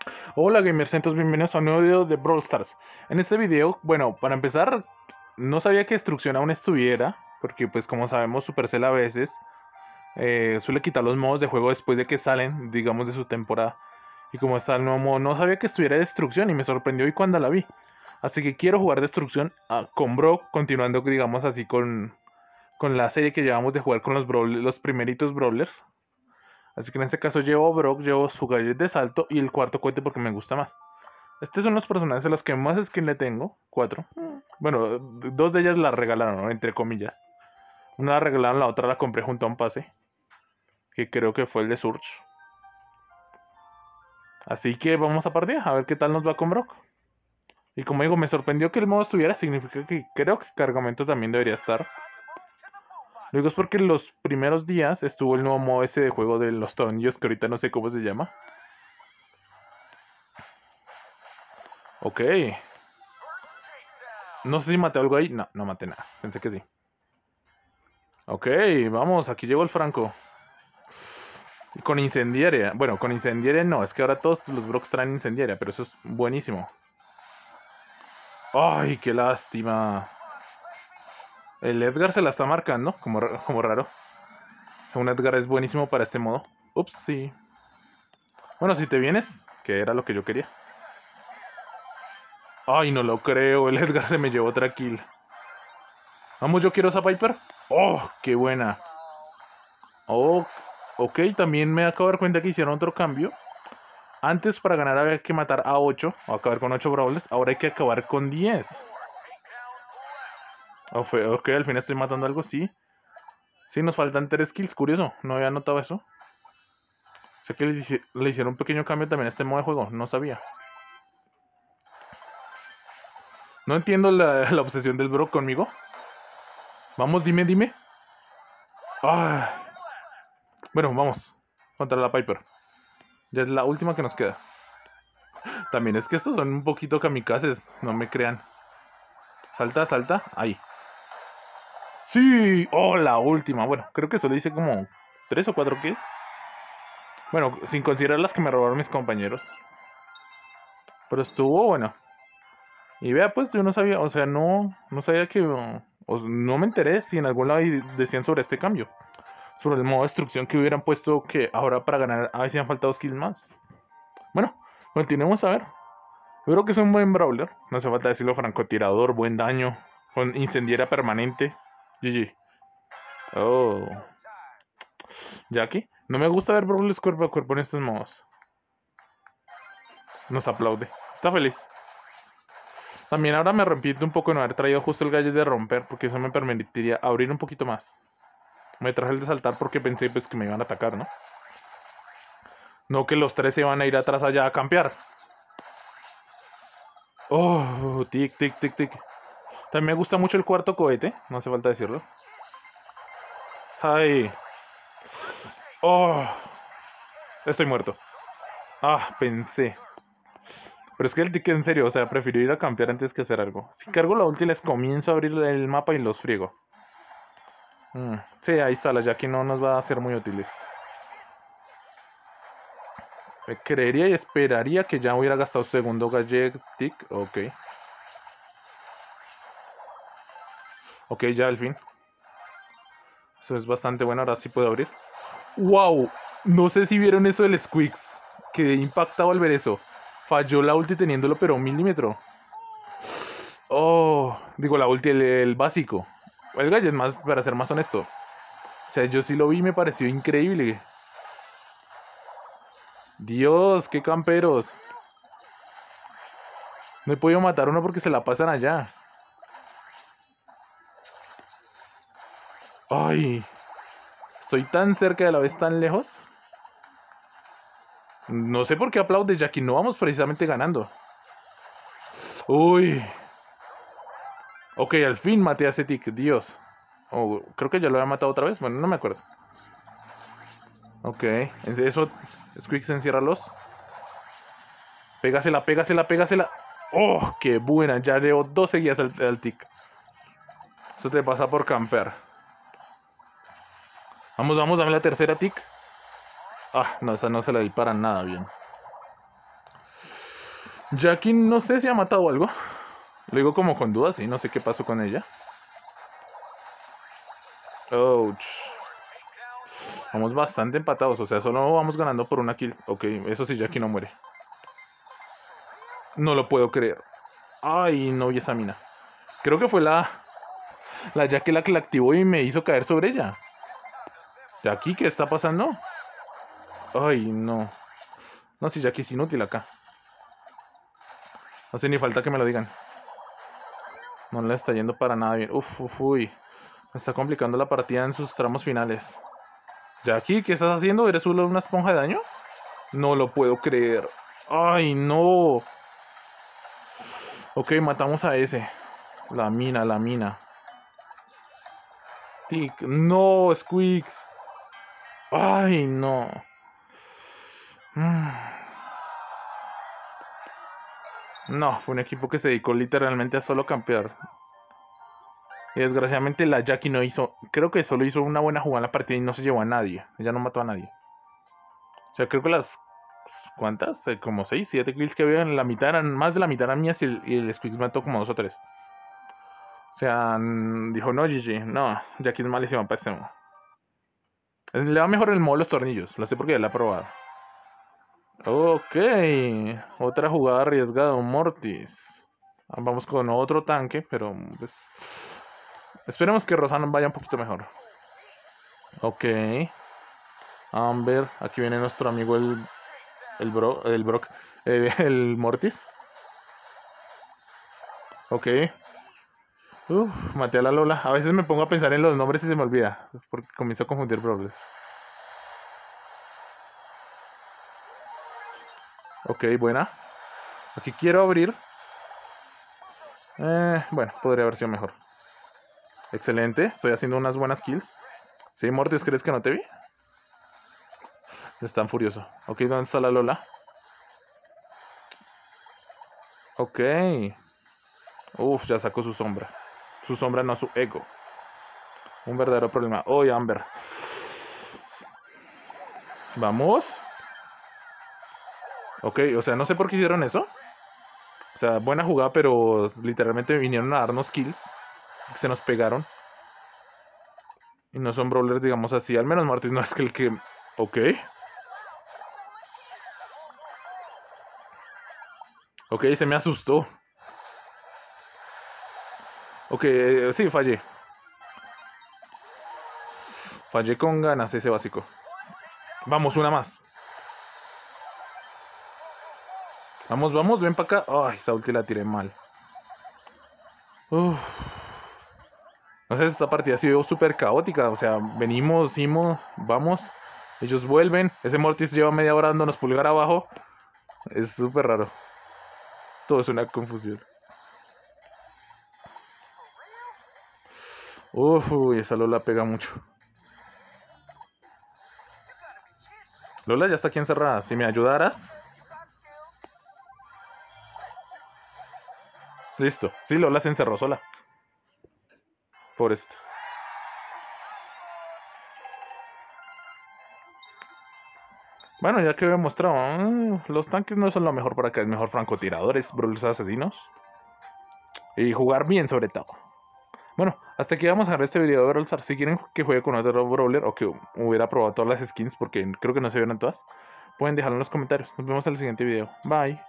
Hola gamers, entonces bienvenidos a un nuevo video de Brawl Stars. En este video, bueno, para empezar, no sabía que Destrucción aún estuviera, porque pues como sabemos Supercell a veces suele quitar los modos de juego después de que salen, digamos, de su temporada. Y como está el nuevo modo, no sabía que estuviera Destrucción y me sorprendió hoy cuando la vi. Así que quiero jugar Destrucción con Brock, continuando, digamos así, con la serie que llevamos de jugar con los primeritos Brawlers. Así que en este caso llevo a Brock, llevo su gadget de salto y el cuarto cohete porque me gusta más. Estos son los personajes a los que más skin le tengo. 4. Bueno, dos de ellas las regalaron, ¿no? Entre comillas. Una la regalaron, la otra la compré junto a un pase. Que creo que fue el de Surge. Así que vamos a partir, a ver qué tal nos va con Brock. Y como digo, me sorprendió que el modo estuviera. Significa que creo que cargamento también debería estar. Lo digo es porque los primeros días estuvo el nuevo modo ese de juego de los tornillos, que ahorita no sé cómo se llama. Ok. No sé si maté algo ahí. No, no maté nada. Pensé que sí. Ok, vamos, aquí llegó el Franco. Y con incendiaria. Bueno, con incendiaria no, es que ahora todos los Brocks traen incendiaria, pero eso es buenísimo. Ay, qué lástima. El Edgar se la está marcando, como raro. Un Edgar es buenísimo para este modo. Ups, sí. Bueno, si te vienes, que era lo que yo quería. Ay, no lo creo, el Edgar se me llevó otra kill. Vamos, yo quiero esa Piper. Oh, qué buena. Oh, ok, también me acabo de dar cuenta que hicieron otro cambio. Antes para ganar había que matar a 8 o acabar con 8 brawlers. Ahora hay que acabar con 10. Ok, al fin estoy matando algo, sí. Sí, nos faltan 3 kills, curioso. No había notado eso. Sé que le hicieron un pequeño cambio también a este modo de juego. No sabía. No entiendo la obsesión del bro conmigo. Vamos, dime. Ah. Bueno, vamos. Contra la Piper. Ya es la última que nos queda. También es que estos son un poquito kamikazes. No me crean. Salta. Ahí. Sí. Oh, la última. Bueno, creo que solo hice como 3 o 4 kills. Bueno, sin considerar las que me robaron mis compañeros. Pero estuvo bueno. Y vea, pues yo no sabía, o sea, no sabía que... no me enteré si en algún lado decían sobre este cambio. Sobre el modo de destrucción que hubieran puesto que ahora para ganar a veces han faltado kills más. Bueno, continuemos a ver. Yo creo que es un buen brawler. No hace falta decirlo, francotirador, buen daño. Con incendiaria permanente. GG. Oh. Jackie. No me gusta ver brawlers cuerpo a cuerpo en estos modos. Nos aplaude. Está feliz. También ahora me arrepiento un poco de no haber traído justo el gadget de romper, porque eso me permitiría abrir un poquito más. Me traje el de saltar porque pensé pues que me iban a atacar, ¿no? No que los tres se van a ir atrás allá a campear. Oh, tic. También me gusta mucho el cuarto cohete, no hace falta decirlo. Ay. Oh. Estoy muerto. Ah, pensé. Pero es que el tic en serio, o sea, prefiero ir a campear antes que hacer algo. Si cargo la ulti les comienzo a abrir el mapa y los friego. Sí, ahí está, la Jackie no nos va a ser muy útiles. Creería y esperaría que ya hubiera gastado segundo Galletic. Ok. Ok, ya al fin. Eso es bastante bueno. Ahora sí puedo abrir. ¡Wow! No sé si vieron eso del Squeaks. Quedé impactado al ver eso. Falló la ulti teniéndolo, pero un milímetro. Oh, digo la ulti, el básico. El gadget más, para ser más honesto. O sea, yo sí lo vi y me pareció increíble. Dios, qué camperos. No he podido matar a uno porque se la pasan allá. Ay, estoy tan cerca y a la vez tan lejos. No sé por qué aplaudes, Jackie. No vamos precisamente ganando. Uy. Ok, al fin maté a ese tic. Dios. Oh, creo que ya lo había matado otra vez. Bueno, no me acuerdo. Ok. Eso. Squeaks, enciérralos. Pégasela. Oh, qué buena. Ya llevo 2 seguidas al tic. Eso te pasa por campear. Vamos, dame la tercera tic. Ah, no, esa no se la di para nada bien. Jackie no sé si ha matado algo. Lo digo como con dudas, y no sé qué pasó con ella. Ouch. Vamos bastante empatados, o sea, solo vamos ganando por una kill. Ok, eso sí, Jackie no muere. No lo puedo creer. Ay, no vi esa mina. Creo que fue la Jackie la que la activó y me hizo caer sobre ella. Jackie, ¿qué está pasando? Ay, no. No, si Jackie es inútil acá. No hace ni falta que me lo digan. No le está yendo para nada bien. Uy. Me está complicando la partida en sus tramos finales. Jackie, ¿qué estás haciendo? ¿Eres solo una esponja de daño? No lo puedo creer. Ay, no. Ok, matamos a ese. La mina. Tic. No, Squeaks. Ay, no. No, fue un equipo que se dedicó literalmente a solo campear. Y desgraciadamente la Jackie no hizo... Creo que solo hizo una buena jugada en la partida y no se llevó a nadie. Ella no mató a nadie. O sea, creo que las... ¿Cuántas? Como 6, 7 kills que había en la mitad eran... Más de la mitad eran mías y el Squeaks mató como 2 o 3. O sea, dijo, no, GG. No, Jackie es malísima para este modo. Le va mejor el modo de los tornillos. Lo sé porque ya la he probado. Ok. Otra jugada arriesgada. Un Mortis. Vamos con otro tanque, pero pues... Esperemos que Rosana vaya un poquito mejor. Ok. Amber. Aquí viene nuestro amigo el Brock. El Mortis. Ok. Maté a la Lola. A veces me pongo a pensar en los nombres y se me olvida. Porque comienzo a confundir brawlers. Ok, buena. Aquí quiero abrir. Bueno, podría haber sido mejor. Excelente. Estoy haciendo unas buenas kills. ¿Sí, Mortis? ¿Crees que no te vi? Están furioso. Ok, ¿dónde está la Lola? Ok. Ya sacó su sombra. Su sombra, no su ego. Un verdadero problema. Amber. Vamos. Ok, o sea, no sé por qué hicieron eso. O sea, buena jugada, pero literalmente vinieron a darnos kills. Se nos pegaron. Y no son brawlers, digamos así. Al menos Mortis no es que el que... Ok. Ok, se me asustó. Ok, sí, fallé. Fallé con ganas ese básico. Vamos, una más. Vamos, ven para acá. Ay, esa ulti la tiré mal. Uf. No sé, esta partida ha sido súper caótica. O sea, venimos, vamos. Ellos vuelven. Ese Mortis lleva media hora dándonos pulgar abajo. Es súper raro. Todo es una confusión. Uy, esa Lola pega mucho. Lola ya está aquí encerrada. Si me ayudaras. Listo. Sí, Lola se encerró sola. Por esto. Bueno, ya que he mostrado, los tanques no son lo mejor para acá. Es mejor francotiradores, brawlers asesinos. Y jugar bien sobre todo. Bueno, hasta aquí vamos a ver este video de Brawl Stars. Si quieren que juegue con otro brawler o que hubiera probado todas las skins, porque creo que no se vieron todas, pueden dejarlo en los comentarios. Nos vemos en el siguiente video. Bye.